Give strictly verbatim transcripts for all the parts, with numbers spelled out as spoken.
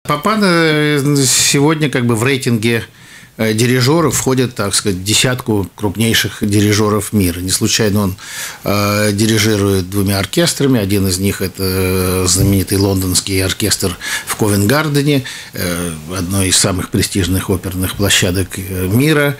Папан сегодня как бы в рейтинге дирижеров входит, так сказать, в десятку крупнейших дирижеров мира. Не случайно он э, дирижирует двумя оркестрами. Один из них – это знаменитый лондонский оркестр в Ковент-Гардене, э, одной из самых престижных оперных площадок мира.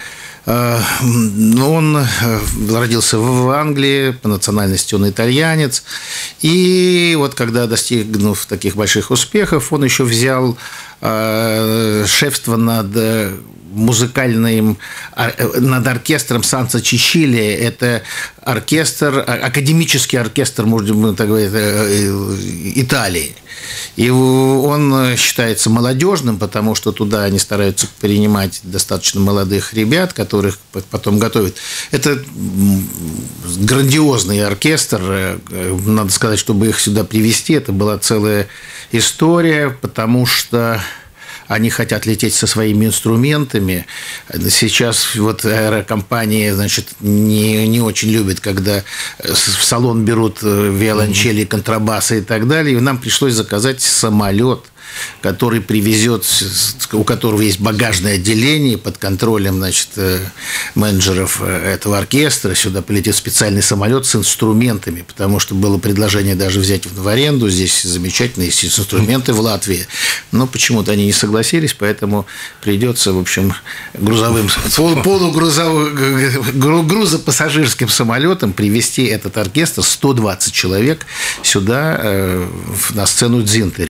Он родился в Англии, по национальности он итальянец. И вот когда, достигнув таких больших успехов, он еще взял шефство над музыкальным, над оркестром Санса Чичилли. Это оркестр, академический оркестр, можно так говорить, Италии. И он считается молодежным, потому что туда они стараются принимать достаточно молодых ребят, которых потом готовят. Это грандиозный оркестр. Надо сказать, чтобы их сюда привезти, это была целая история, потому что они хотят лететь со своими инструментами. Сейчас вот аэрокомпании, значит, не, не очень любят, когда в салон берут виолончели, контрабасы и так далее. И нам пришлось заказать самолет, который привезет, у которого есть багажное отделение под контролем, значит, менеджеров этого оркестра. Сюда полетит специальный самолет с инструментами, потому что было предложение даже взять в аренду. Здесь замечательные инструменты в Латвии. Но почему-то они не согласились, поэтому придется, в общем, грузовым, полугрузовым, грузопассажирским самолетом привезти этот оркестр, сто двадцать человек, сюда на сцену Дзинтери.